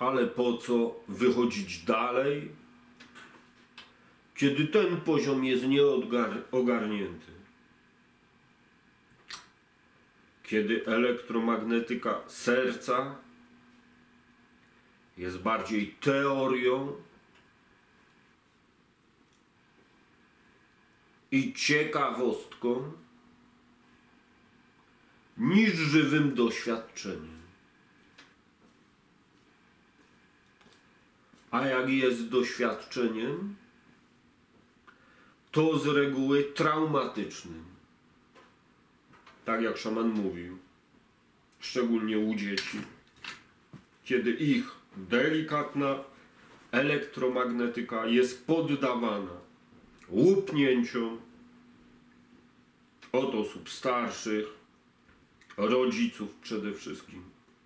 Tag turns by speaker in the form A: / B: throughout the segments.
A: Ale po co wychodzić dalej, kiedy ten poziom jest nieogarnięty? Kiedy elektromagnetyka serca jest bardziej teorią i ciekawostką niż żywym doświadczeniem. A jak jest doświadczeniem, to z reguły traumatycznym. Tak jak szaman mówił, szczególnie u dzieci, kiedy ich delikatna elektromagnetyka jest poddawana łupnięciom od osób starszych, rodziców przede wszystkim,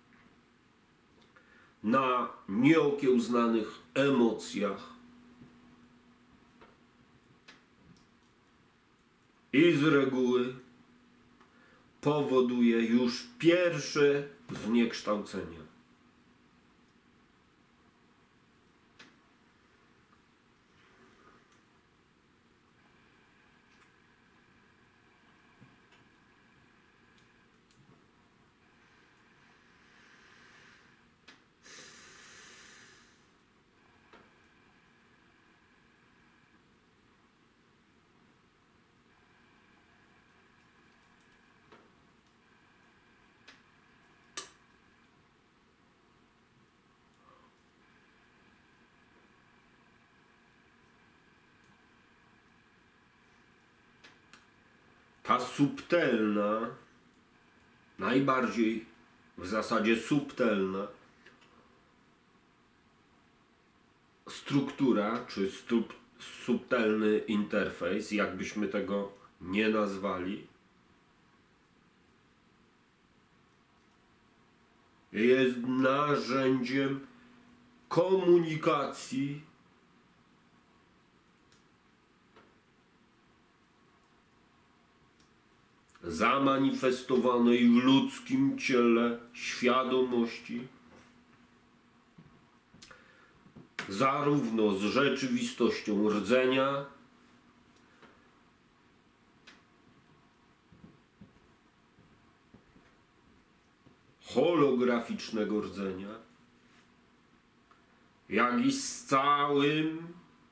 A: na nieokiełznanych emocjach i z reguły powoduje już pierwsze zniekształcenia. Ta subtelna, najbardziej w zasadzie subtelna struktura, czy subtelny interfejs, jakbyśmy tego nie nazwali, jest narzędziem komunikacji zamanifestowanej w ludzkim ciele świadomości, zarówno z rzeczywistością rdzenia, holograficznego rdzenia, jak i z całym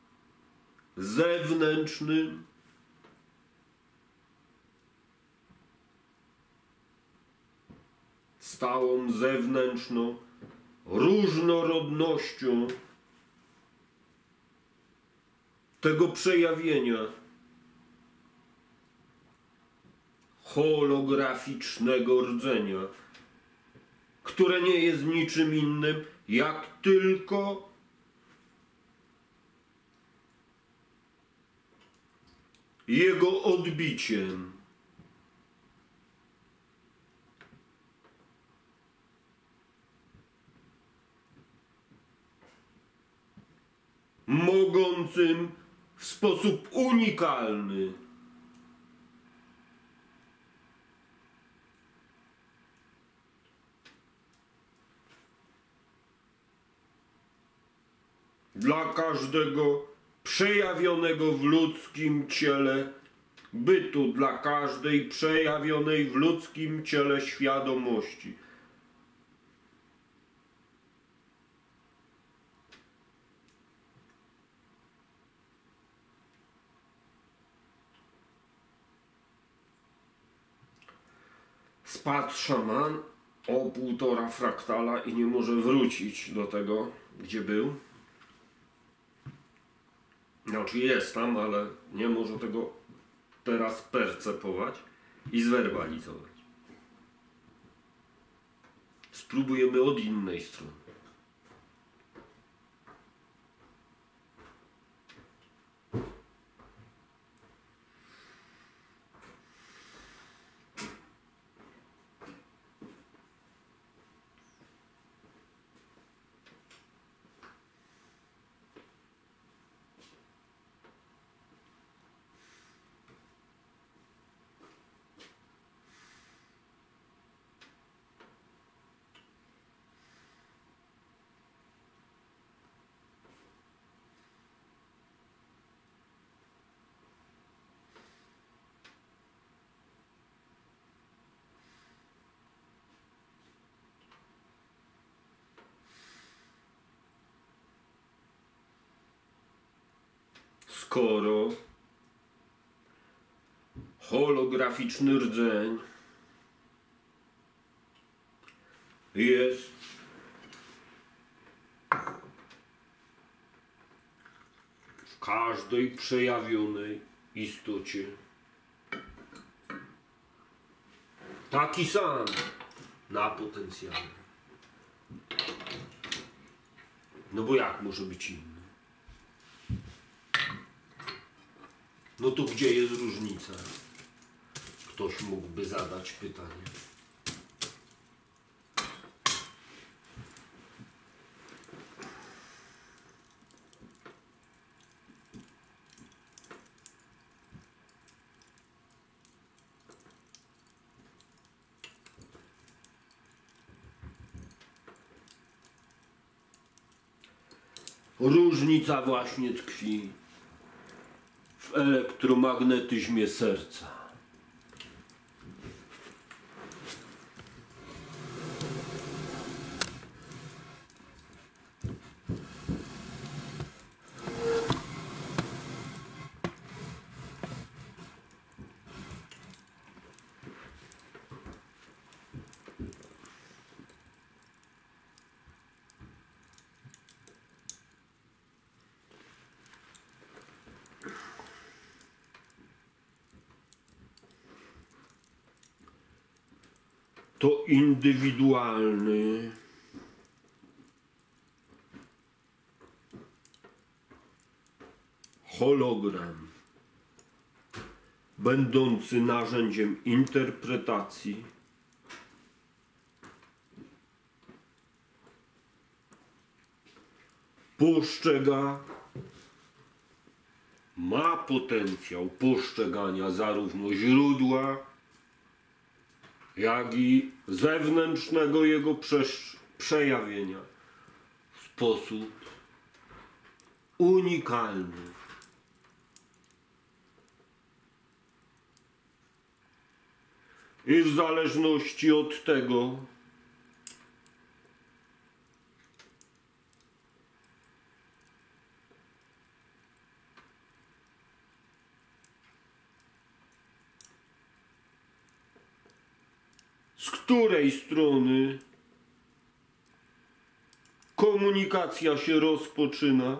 A: zewnętrznym stałą zewnętrzną różnorodnością tego przejawienia holograficznego rdzenia, które nie jest niczym innym jak tylko jego odbiciem. Mogącym w sposób unikalny dla każdego przejawionego w ludzkim ciele bytu, dla każdej przejawionej w ludzkim ciele świadomości. Spadł szaman o 1,5 fraktala i nie może wrócić do tego, gdzie był. Znaczy jest tam, ale nie może tego teraz percepować i zwerbalizować. Spróbujemy od innej strony. skoro holograficzny rdzeń jest w każdej przejawionej istocie taki sam na potencjale. No bo jak może być inny? No to gdzie jest różnica? Ktoś mógłby zadać pytanie. Różnica właśnie tkwi w elektromagnetyzmie serca. To indywidualny, hologram, będący narzędziem interpretacji, ma potencjał postrzegania zarówno źródła, jak i zewnętrznego jego przejawienia w sposób unikalny. I w zależności od tego, z której strony komunikacja się rozpoczyna,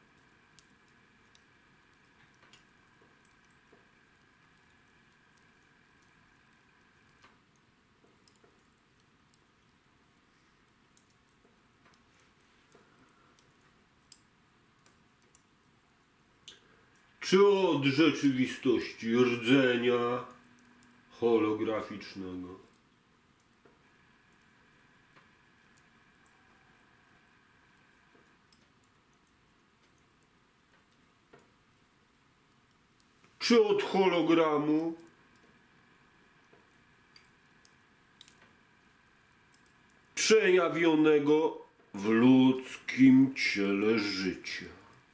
A: czy od rzeczywistości rdzenia holograficznego. Czy od hologramu przejawionego w ludzkim ciele życia.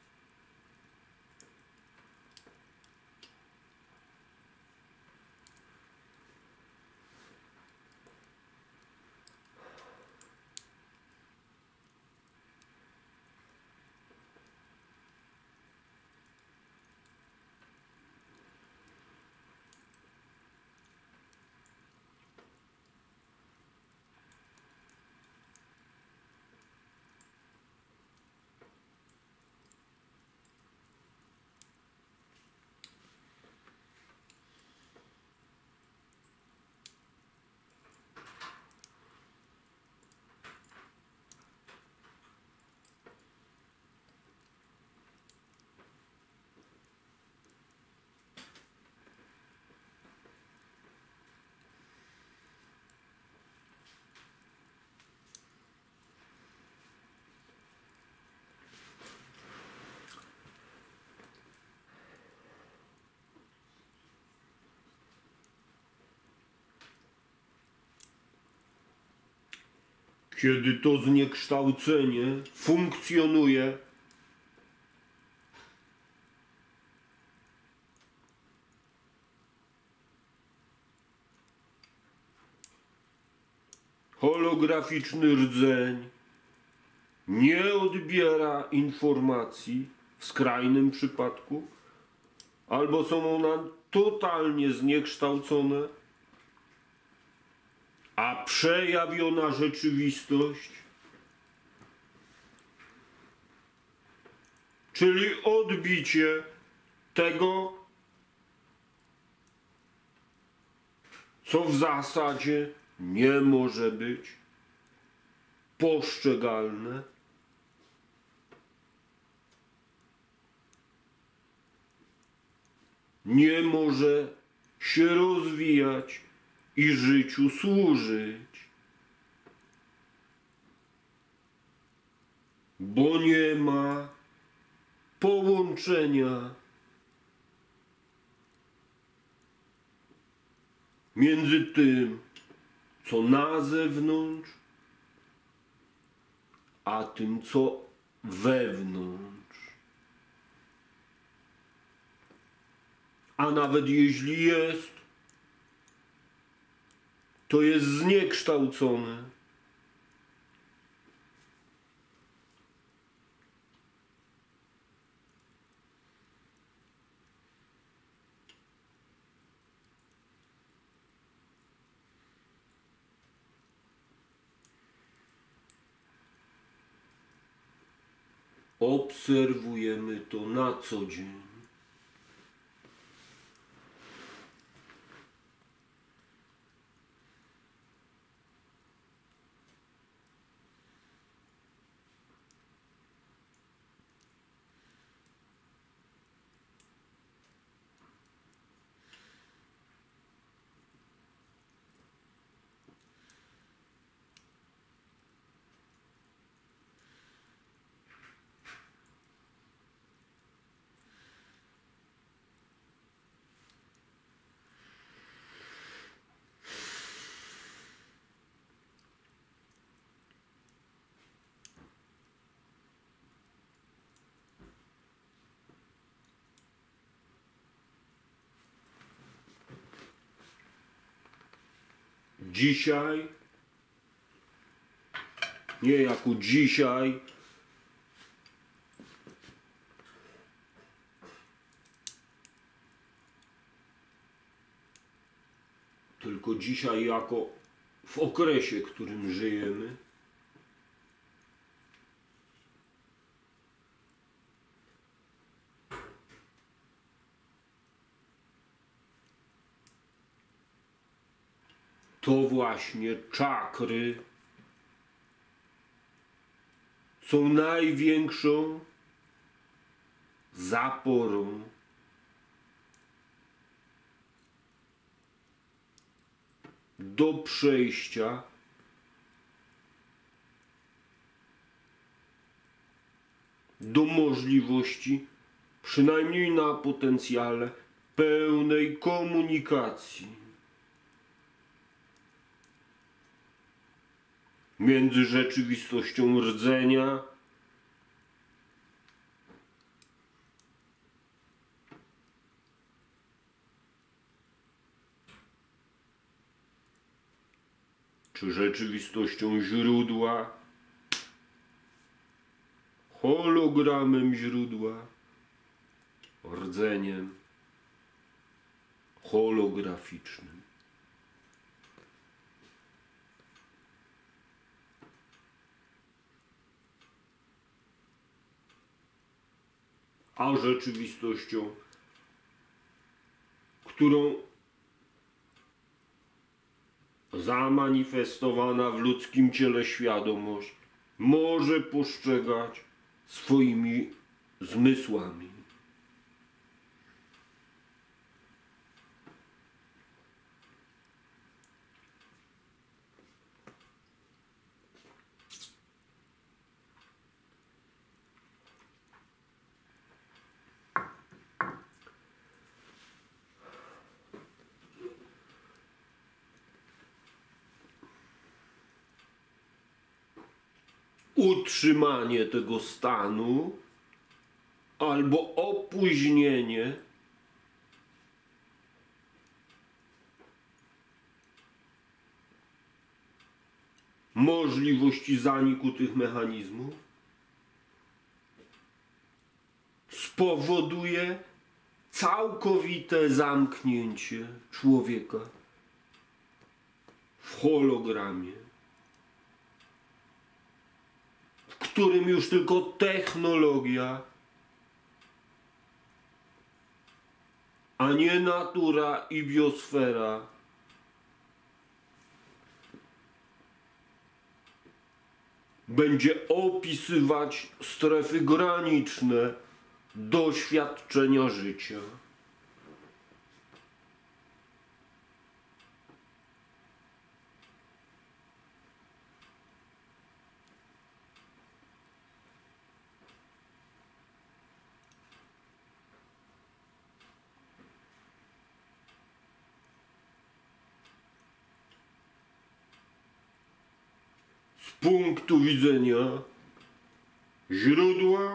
A: Kiedy to zniekształcenie funkcjonuje holograficzny rdzeń nie odbiera informacji w skrajnym przypadku albo są one totalnie zniekształcone, a przejawiona rzeczywistość, czyli odbicie tego, co w zasadzie nie może być postrzegalne, nie może się rozwijać i życiu służyć, bo nie ma połączenia między tym, co na zewnątrz, a tym, co wewnątrz. A nawet jeśli jest, to jest zniekształcone. Obserwujemy to na co dzień. Dzisiaj, nie jako dzisiaj, tylko dzisiaj jako w okresie, w którym żyjemy, to właśnie czakry są największą zaporą do przejścia do możliwości, przynajmniej na potencjale, pełnej komunikacji między rzeczywistością rdzenia czy rzeczywistością źródła, hologramem źródła, rdzeniem holograficznym. A rzeczywistością, którą zamanifestowana w ludzkim ciele świadomość może postrzegać swoimi zmysłami. Utrzymanie tego stanu albo opóźnienie możliwości zaniku tych mechanizmów spowoduje całkowite zamknięcie człowieka w hologramie, w którym już tylko technologia, a nie natura i biosfera będzie opisywać strefy graniczne doświadczenia życia. Z punktu widzenia źródła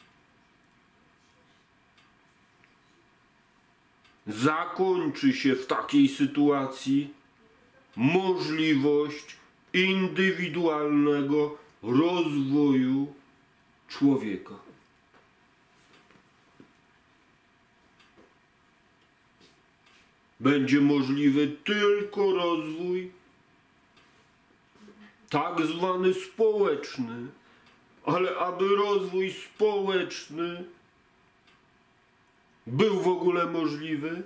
A: zakończy się w takiej sytuacji możliwość indywidualnego rozwoju człowieka. Będzie możliwy tylko rozwój tak zwany społeczny, ale aby rozwój społeczny był w ogóle możliwy,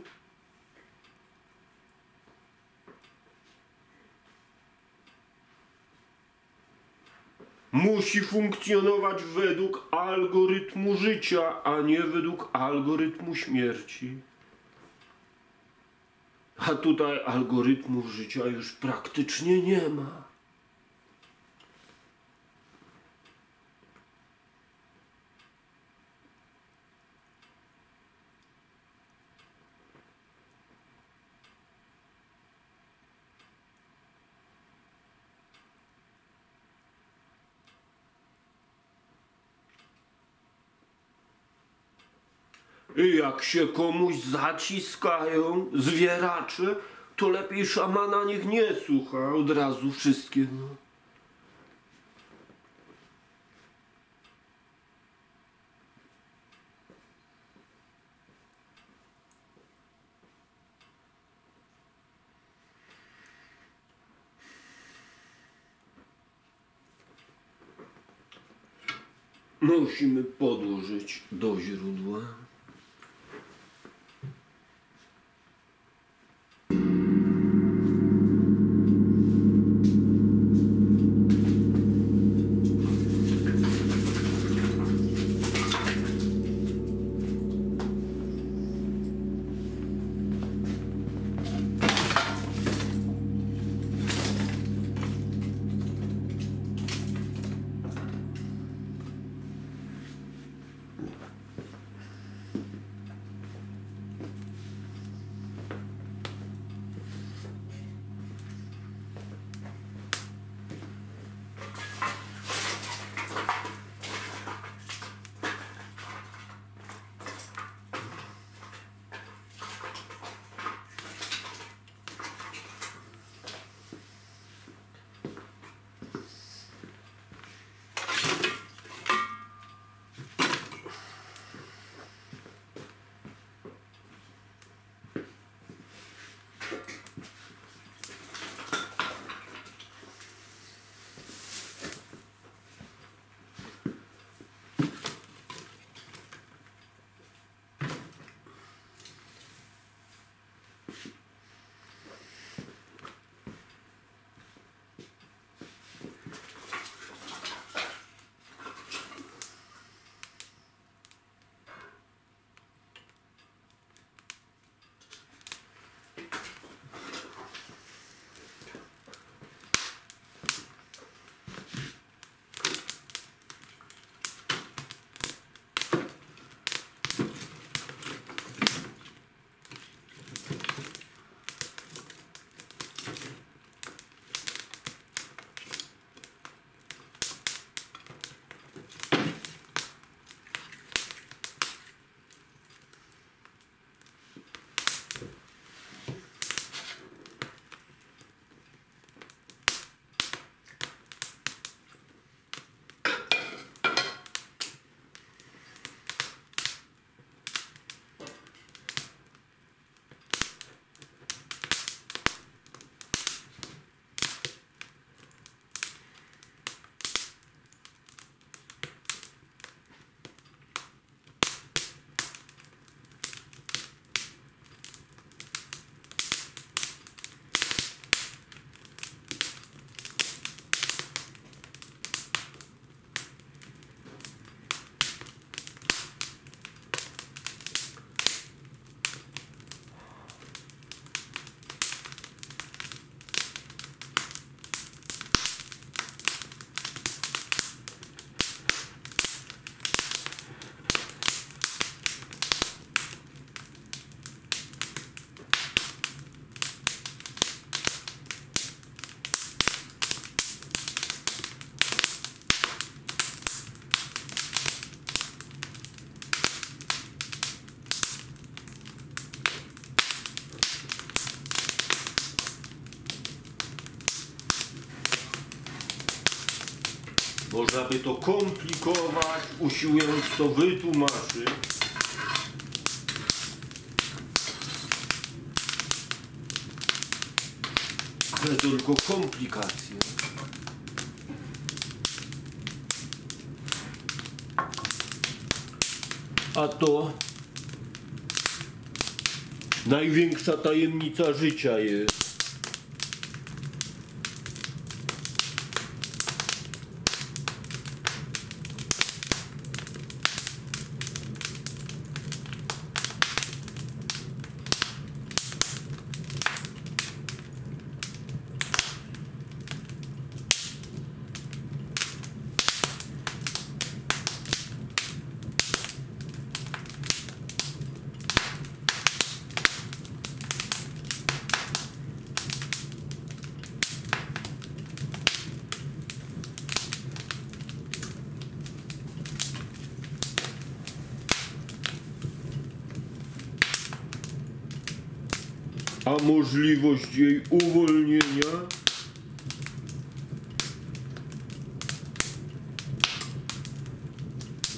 A: musi funkcjonować według algorytmu życia, a nie według algorytmu śmierci. A tutaj algorytmów życia już praktycznie nie ma. I jak się komuś zaciskają zwieracze, to lepiej szamana niech nie słucha od razu wszystkiego. Musimy podłożyć do źródła. żeby to komplikować, usiłując to wytłumaczyć. Ale to tylko komplikacje. A to największa tajemnica życia jest. A możliwość jej uwolnienia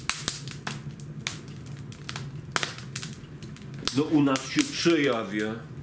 A: no u nas się przejawia.